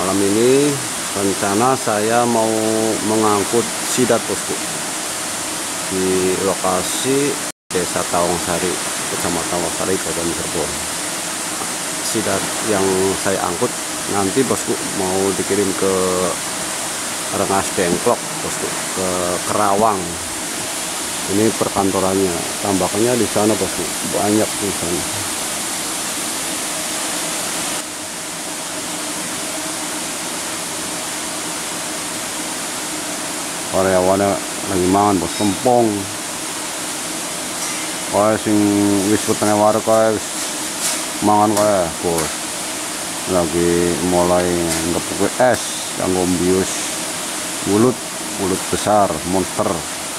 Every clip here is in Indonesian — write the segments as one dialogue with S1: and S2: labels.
S1: Malam ini rencana saya mau mengangkut sidat bosku di lokasi Desa Tawangsari, Kecamatan Tawangsari, Kabupaten Cirebon. Sidat yang saya angkut nanti bosku mau dikirim ke Rengas Dengklok bosku, ke Kerawang. Ini perkantorannya, tambahnya di sana bosku, banyak di sana. Karyawannya lagi mangan bos, kempong. Kayak sing wis wetenge wareg kae wis mangan kae bos. Lagi mulai ngepuk es kanggo mbius bulut besar monster.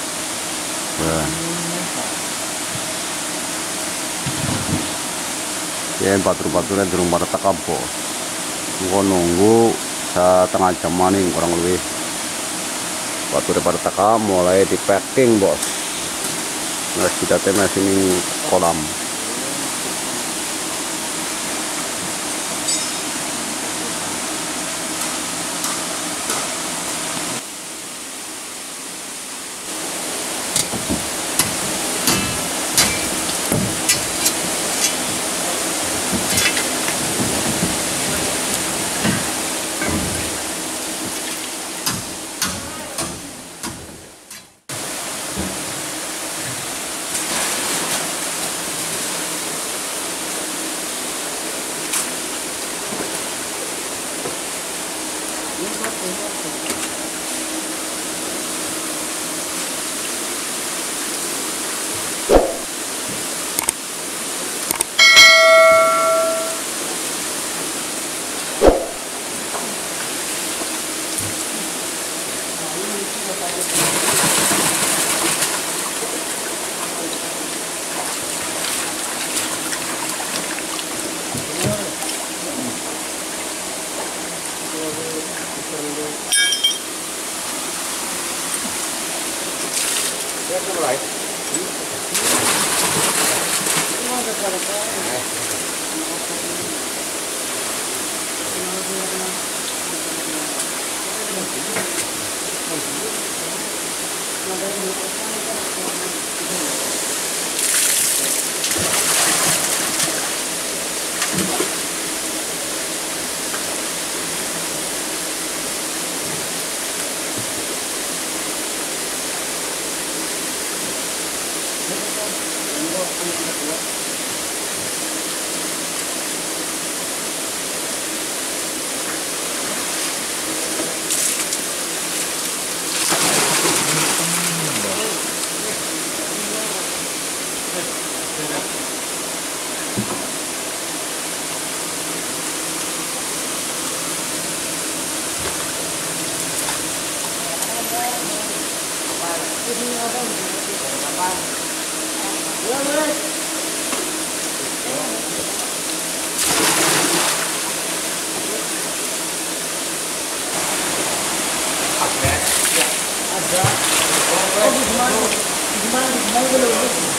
S1: Ya batur-baturnya durung pada teka bos. Engko nunggu setengah jam maning kurang lebih. Batur pada teka mulai di packing bos. Nah sidatnya masih ini kolam.
S2: Gimana dulu?